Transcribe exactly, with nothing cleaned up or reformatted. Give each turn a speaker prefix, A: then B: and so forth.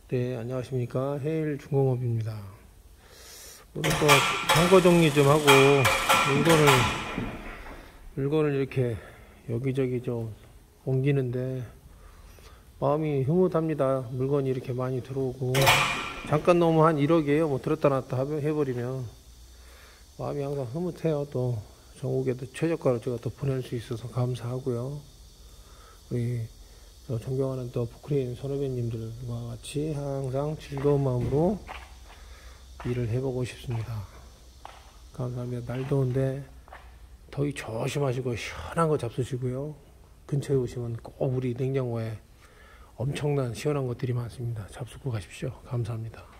A: 네, 안녕하십니까. 해일 중공업입니다. 오늘 또 창고 정리 좀 하고 물건을 물건을 이렇게 여기저기 좀 옮기는데 마음이 흐뭇합니다. 물건이 이렇게 많이 들어오고 잠깐 넘으면 한 일억이에요. 뭐 들었다 놨다 해버리면 마음이 항상 흐뭇해요. 또 전국에도 최저가로 제가 또 보낼 수 있어서 감사하고요. 우리 존경하는 또 포크레인 선후배님들과 같이 항상 즐거운 마음으로 일을 해보고 싶습니다. 감사합니다. 날 더운데 더위 조심하시고 시원한 거 잡수시고요. 근처에 오시면 꼭 우리 냉장고에 엄청난 시원한 것들이 많습니다. 잡수고 가십시오. 감사합니다.